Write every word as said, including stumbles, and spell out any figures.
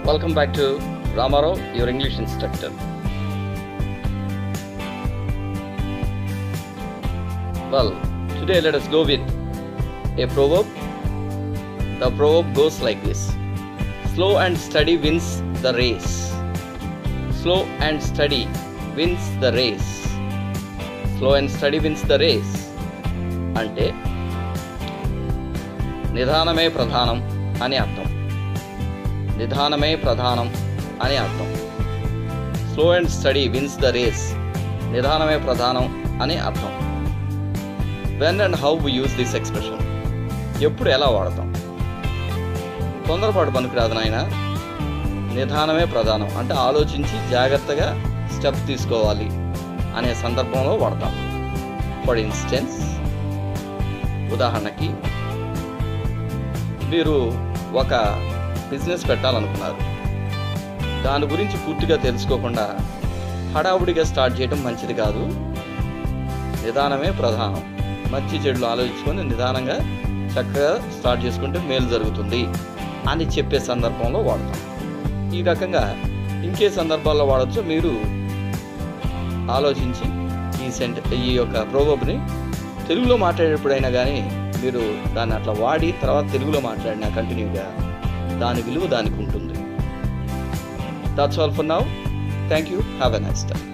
Welcome back to Ramarao, your English instructor. Well, today let us go with a proverb. The proverb goes like this: slow and steady wins the race. Slow and steady wins the race. Slow and steady wins the race. అంటే నిదానమే ప్రధానం అని అర్థం. నిదానమే ప్రధానం అని అర్థం. Slow and steady wins the race. నిదానమే ప్రధానం అని అర్థం. When and how we use this expression? ఎప్పుడు ఎలా వాడతాం? తొందరపాటు పనికిరాదు నాయన. నిదానమే ప్రధానం అంటే ఆలోచించి జాగ్రత్తగా స్టెప్ తీసుకోవాలి అనే సందర్భంలో వాడతాం. ఫర్ ఇన్స్టెన్స్, ఉదాహరణకి మీరు ఒక బిజినెస్ పెట్టాలనుకున్నారు. దాని గురించి పూర్తిగా తెలుసుకోకుండా హడావుడిగా స్టార్ట్ చేయడం మంచిది కాదు. నిదానమే ప్రధానం. మంచి చెడులు ఆలోచించుకొని నిదానంగా చక్కగా స్టార్ట్ చేసుకుంటే మేలు జరుగుతుంది అని చెప్పే సందర్భంలో వాడతాం. ఈ రకంగా ఇంకే సందర్భాల్లో వాడచ్చో మీరు ఆలోచించి ఈ సెంట ఈ యొక్క ప్రోవర్బ్ని తెలుగులో మాట్లాడేటప్పుడైనా కానీ మీరు దాన్ని అట్లా వాడి తర్వాత తెలుగులో మాట్లాడినా కంటిన్యూగా దాని విలువ దానికి ఉంటుంది. That's all for now. Thank you. Have a nice time.